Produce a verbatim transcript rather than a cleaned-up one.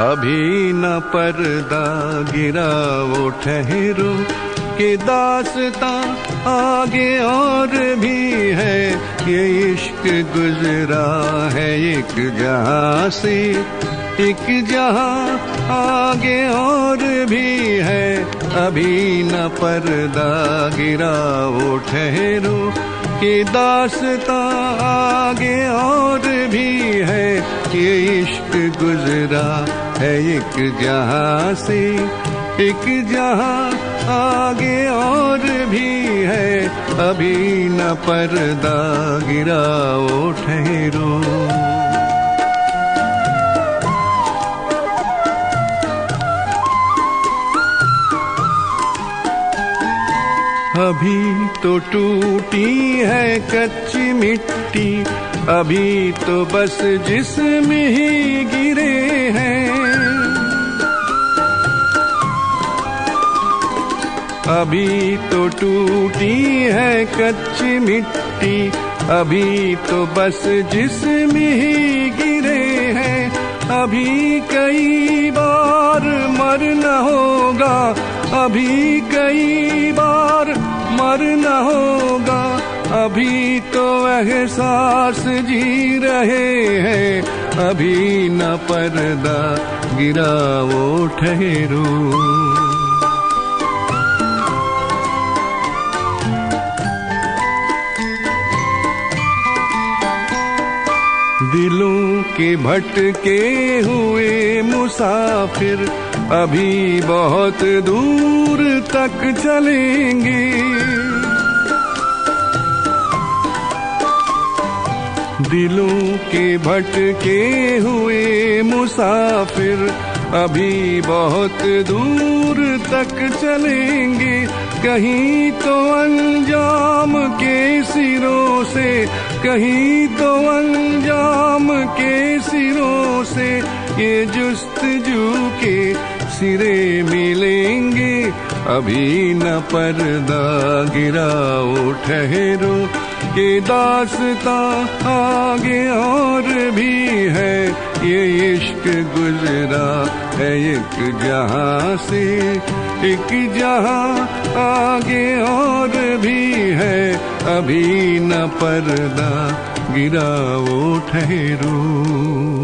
अभी न पर्दा गिरा वो ठहरो कि दास्तां आगे और भी है। ये इश्क गुजरा है एक जहां से एक जहां आगे और भी है। अभी न पर्दा गिरा वो ठहरो कि दास्तां आगे और भी है। ये इश्क गुजरा है एक जहां से एक जहां आगे और भी है। अभी न पर्दा गिरा वो ठहरो। अभी तो टूटी है कच्ची मिट्टी, अभी तो बस जिस्म ही गिरे हैं। अभी तो टूटी है कच्ची मिट्टी, अभी तो बस जिस्म ही गिरे हैं। अभी कई बार मरना होगा, अभी कई बार मरना होगा। अभी तो एहसास जी रहे हैं। अभी न पर्दा गिरा वो ठहरो। दिलों के भटके हुए मुसाफिर अभी बहुत दूर तक चलेंगे। दिलों के भटके हुए मुसाफिर अभी बहुत दूर तक चलेंगे। कहीं तो अंजाम के सिरों से, कहीं तो अंजाम के सिरों से ये जुस्तजू के सिरे मिलेंगे। अभी न पर्दा गिरा वो ठहरो कि दास्तां आगे और भी है। ये इश्क गुजरा है एक जहां से एक जहां आगे और भी है। अभी न पर्दा गिरा वो ठहरो।